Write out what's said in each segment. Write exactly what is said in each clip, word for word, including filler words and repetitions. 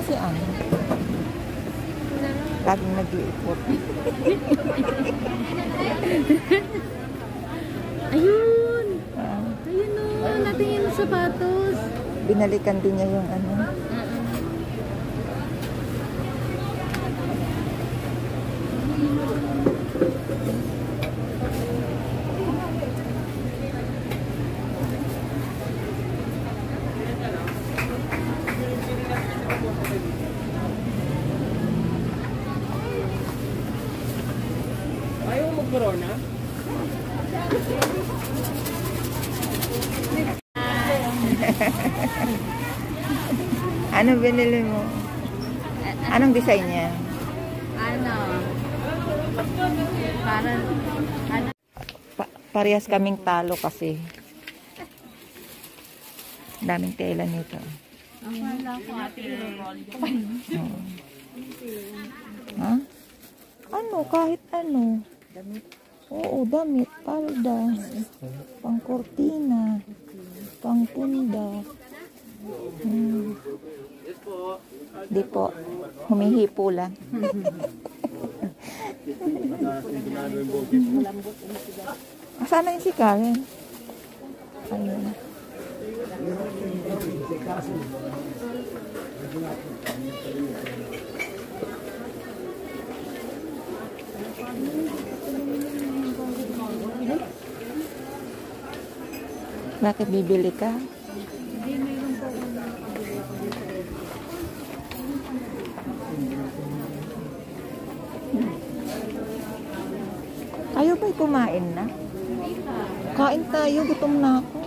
si ano. Laging nag-iipot. Ayun! Ah. Ayun o, natin yung sapatos. Binalikan din niya yung ano. Ayaw mo corona? Ano binili mo? Anong design niya? Ano? Parang, ano? Pa parehas kaming talo kasi. Daming tela nito. Wala ko ate roll. Oh. Ha? Ano? Kahit ano. Damit? Oo, damit. Palda. Pangkortina. Pangtinda. Hmm. Di po. Humihipo lang. Sana yung si Karen? Ayun. Bakit bibili ka? Hindi, mayroon po kung nakabili ako dito. Ayaw ba'y kumain na? Kain tayo, gutom na ako.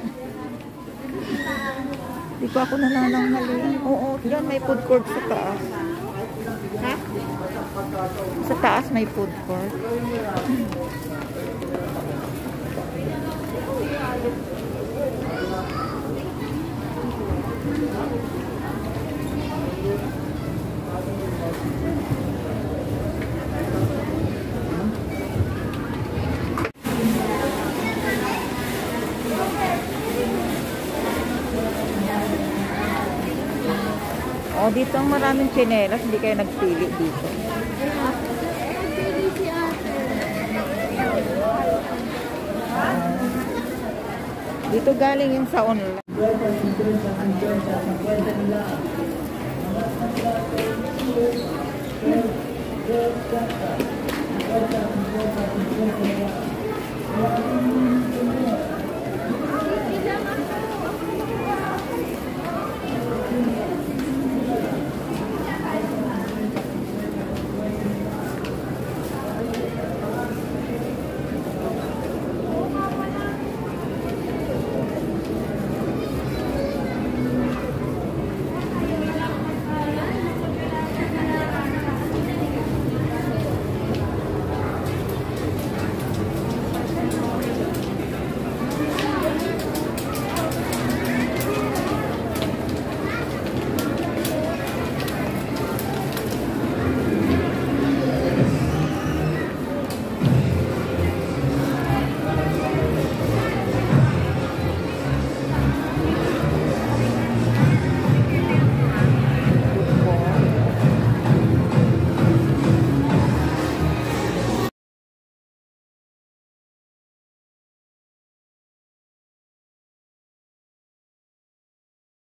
Di pa ako nanananghalian. Oo, yan may food court sa taas. Ha? Sa taas may food court. Oh, dito ang maraming tsinelas, hindi kayo nagpili dito. Nagpili si ate. Dito galing yung sa online. Thank you.